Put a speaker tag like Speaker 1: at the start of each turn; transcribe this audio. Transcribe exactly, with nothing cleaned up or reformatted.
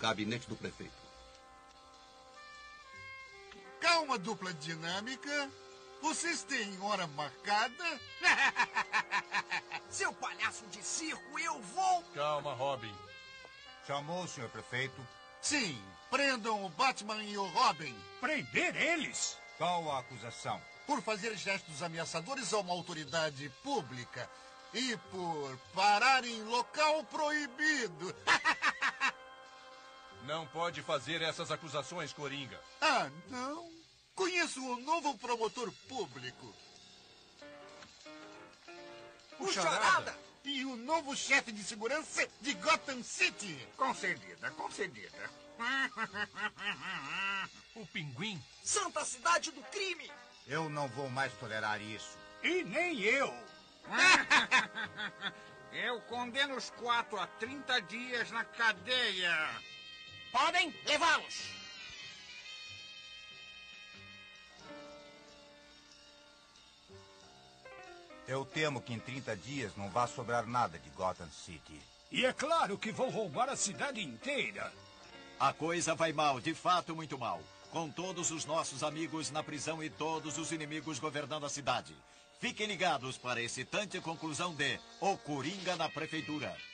Speaker 1: gabinete do prefeito.
Speaker 2: Calma, dupla dinâmica. Vocês têm hora marcada?
Speaker 3: Seu palhaço de circo, eu vou...
Speaker 4: Calma, Robin.
Speaker 5: Chamou, senhor prefeito?
Speaker 2: Sim, prendam o Batman e o Robin.
Speaker 6: Prender eles?
Speaker 5: Qual a acusação?
Speaker 2: Por fazer gestos ameaçadores a uma autoridade pública e por parar em local proibido.
Speaker 4: Não pode fazer essas acusações, Coringa.
Speaker 2: Ah, não? Conheço o novo promotor público.
Speaker 3: O Charada!
Speaker 2: E o novo chefe de segurança de Gotham City.
Speaker 6: Concedida, concedida.
Speaker 4: O Pinguim?
Speaker 3: Santa Cidade do Crime!
Speaker 5: Eu não vou mais tolerar isso.
Speaker 6: E nem eu. Eu condeno os quatro a trinta dias na cadeia.
Speaker 3: Podem levá-los!
Speaker 5: Eu temo que em trinta dias não vá sobrar nada de Gotham City.
Speaker 6: E é claro que vão roubar a cidade inteira.
Speaker 7: A coisa vai mal, de fato muito mal. Com todos os nossos amigos na prisão e todos os inimigos governando a cidade. Fiquem ligados para a excitante conclusão de O Coringa na Prefeitura.